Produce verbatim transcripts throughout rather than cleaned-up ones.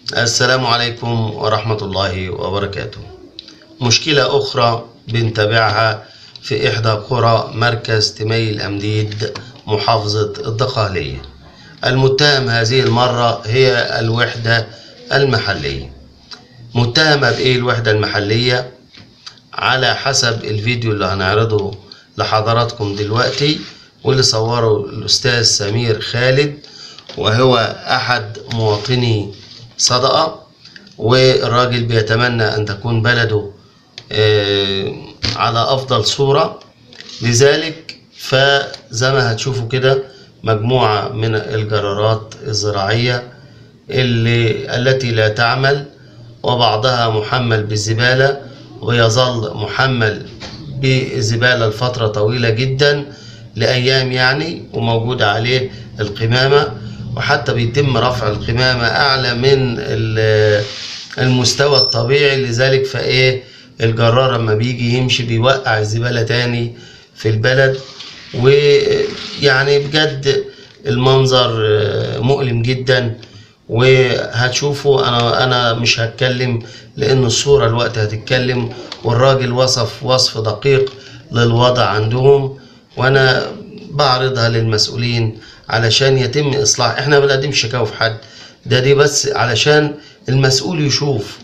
السلام عليكم ورحمة الله وبركاته. مشكلة أخرى بنتابعها في إحدى قرى مركز تمي الأمديد محافظة الدقهلية. المتهم هذه المرة هي الوحدة المحلية. متهمة بإيه الوحدة المحلية؟ على حسب الفيديو اللي هنعرضه لحضراتكم دلوقتي واللي صوره الأستاذ سمير خالد، وهو أحد مواطني صدقة، والراجل بيتمنى أن تكون بلده على أفضل صورة. لذلك فزي ما هتشوفوا كده مجموعة من الجرارات الزراعية اللي التي لا تعمل، وبعضها محمل بالزبالة ويظل محمل بالزبالة لفترة طويلة جدا لأيام يعني، وموجود عليه القمامة، وحتى بيتم رفع القمامة أعلى من المستوى الطبيعي. لذلك فإيه الجرار لما بيجي يمشي بيوقع الزبالة تاني في البلد. ويعني بجد المنظر مؤلم جدا، وهتشوفوا. أنا أنا مش هتكلم لأن الصورة الوقت هتتكلم، والراجل وصف وصف دقيق للوضع عندهم، وأنا بعرضها للمسؤولين علشان يتم إصلاح. إحنا ما بنقدمش شكاوى في حد، ده دي بس علشان المسؤول يشوف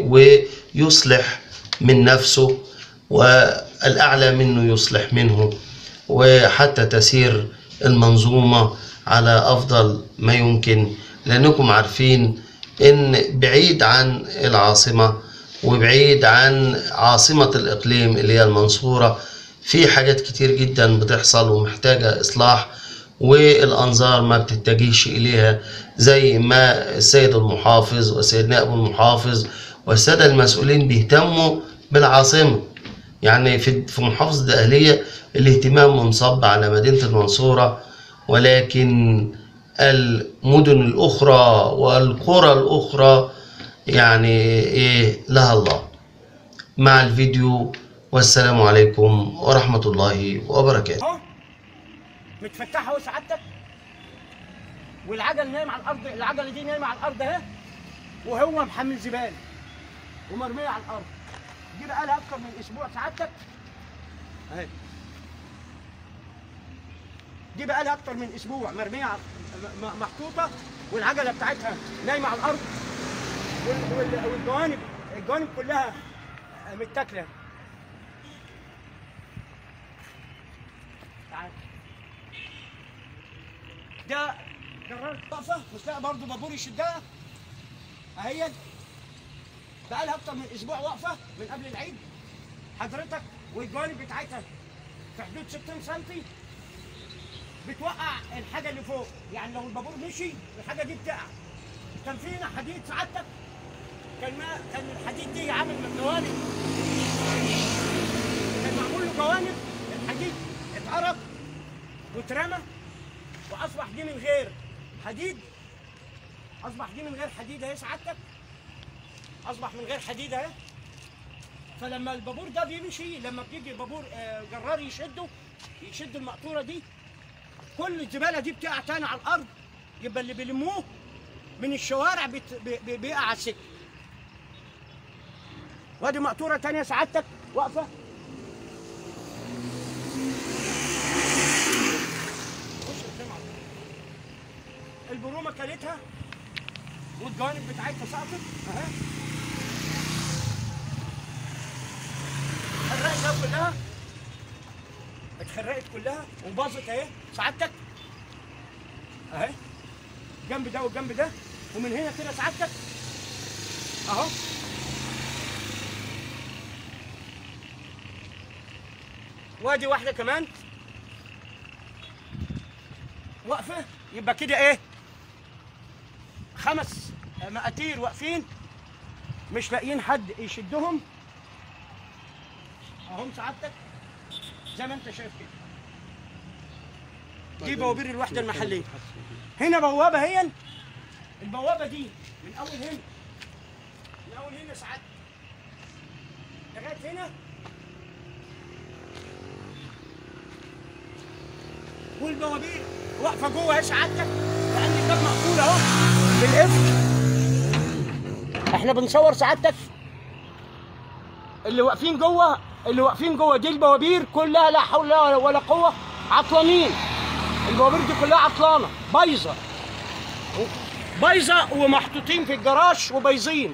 ويصلح من نفسه، والأعلى منه يصلح منه، وحتى تسير المنظومة على أفضل ما يمكن. لأنكم عارفين إن بعيد عن العاصمة وبعيد عن عاصمة الإقليم اللي هي المنصورة في حاجات كتير جدا بتحصل ومحتاجة إصلاح، والأنظار ما بتتجيش إليها زي ما السيد المحافظ والسيد نائب المحافظ والسادة المسؤولين بيهتموا بالعاصمة. يعني في في محافظة الدقهلية الاهتمام منصب على مدينة المنصورة، ولكن المدن الأخرى والقرى الأخرى يعني إيه لها الله. مع الفيديو، والسلام عليكم ورحمة الله وبركاته. متفتحه اهو سعادتك، والعجل نايم على الارض، العجله دي نايمه على الارض اهي، وهو محمل زباله ومرميه على الارض. دي بقى لها اكتر من اسبوع سعادتك اهي، دي بقى لها اكتر من اسبوع مرميه محطوطه، والعجله بتاعتها نايمه على الارض، والجوانب الجوانب كلها متاكله. تعال ده جرار واقفه، مش لاقي برضه بابور يشدها اهي، بقى لها اكتر من اسبوع واقفه من قبل العيد حضرتك، والجوانب بتاعتها في حدود ستين سم بتوقع الحاجه اللي فوق. يعني لو البابور مشي الحاجه دي بتقع. كان في هنا حديد سعادتك، كان ما كان الحديد دي عامل من جوانب، كان معمول له جوانب، الحديد اتقرب واترمى واصبح دي من غير حديد، اصبح دي من غير حديد اهي سعادتك، اصبح من غير حديد اهي. فلما البابور ده بيمشي، لما بيجي بابور جرار يشده يشد المقطوره دي، كل الزباله دي بتقع تاني على الارض، يبقى اللي بيلموه من الشوارع بيقع على السكه. وادي مقطوره تانيه سعادتك واقفه، البرومه كلتها والجوانب بتاعتها سقطت اهي، اتخرقت كلها، اتخرقت كلها وباظت اهي سعادتك اهي، الجنب ده والجنب ده، ومن هنا كده سعادتك اهو. وادي واحده كمان واقفه، يبقى كده ايه خمس مقاتير واقفين مش لاقيين حد يشدهم اهم سعادتك زي ما انت شايف كده. دي بوابير الوحده المحليه. هنا بوابه هي، البوابه دي من اول هنا، من اول هنا سعادتك لغايه هنا، والبوابير واقفه جوه اهي سعادتك، لان الباب مقفول اهو بالقفل. احنا بنصور سعادتك. اللي واقفين جوه اللي واقفين جوه دي البوابير كلها لا حول ولا قوه، عطلانين. البوابير دي كلها عطلانه بايظه بايظه ومحطوطين في الجراج وبايظين.